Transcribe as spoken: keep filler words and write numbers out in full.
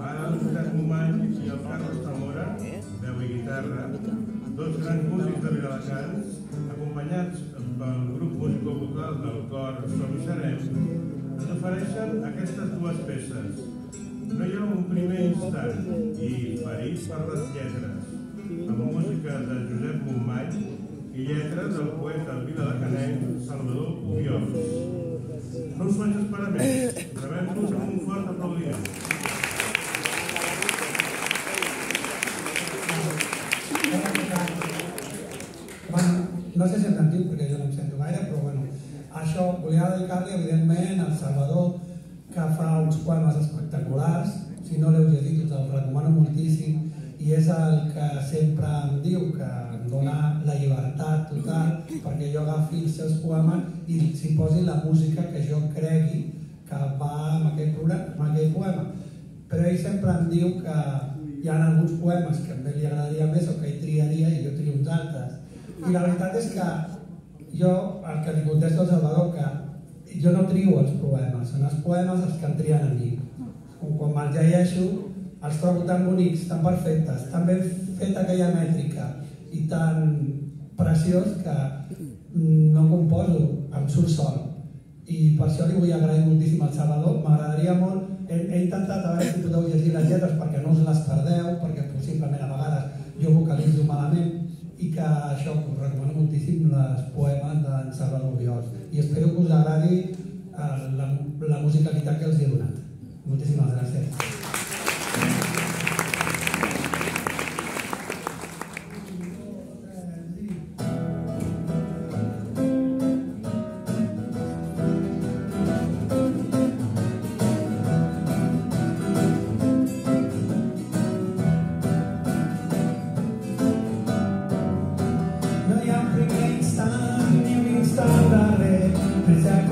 Ara el Josep Momany i el Carles Zamora, veu i guitarra, dos grans músics de Viladecans, acompanyats pel grup musicovocal del cor Som i Serem, ens ofereixen aquestes dues peces. No hi ha un primer instant i Ferit per les lletres, amb música de Josep Momany i lletres del poeta viladecanenc Salvador Obiols. No us faig esperar més, rebem-nos amb un fort aplaudiment. No sé si em sentiu, perquè jo no em sento gaire, però bueno, això, volia dedicar-li, evidentment, al Salvador, que fa uns poemes espectaculars. Si no l'heu llegit, us el recomano moltíssim, i és el que sempre em diu, que em dona la llibertat total, perquè jo agafi els seus poemes i s'hi posi la música que jo cregui que va amb aquell, amb aquell poema. Però ell sempre em diu que hi ha alguns poemes que a ell li agradaria més o que ell triaria i jo trio uns altres. I la veritat és que jo, el que li contesto al Salvador, que jo no trio els poemes, són els poemes els que em trien a mi. Quan me'ls llegeixo, els trobo tan bonics, tan perfectes, tan ben feta aquella mètrica i tan preciós que no composo, em surt sol. I per això li vull agrair moltíssim al Salvador. M'agradaria molt, he, he intentat a veure si podeu llegir les lletres perquè no us les perdeu, perquè possiblement a vegades jo vocalitzo malament, i que això, us recomano moltíssim els poemes d'en Salvador Obiols i espero que us agradi la, la musicalitat que els he donat. Moltíssimes gràcies. No hi ha un primer instant ni un instant darrer,